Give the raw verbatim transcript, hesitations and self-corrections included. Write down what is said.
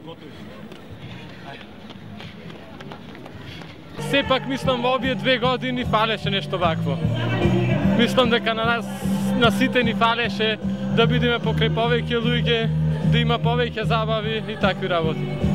Сепак мислам во овие две години фалеше нешто вакво. Мислам дека на нас, на сите ни фалеше да бидеме покрај повеќе луѓе, да има повеќе забави и такви работи.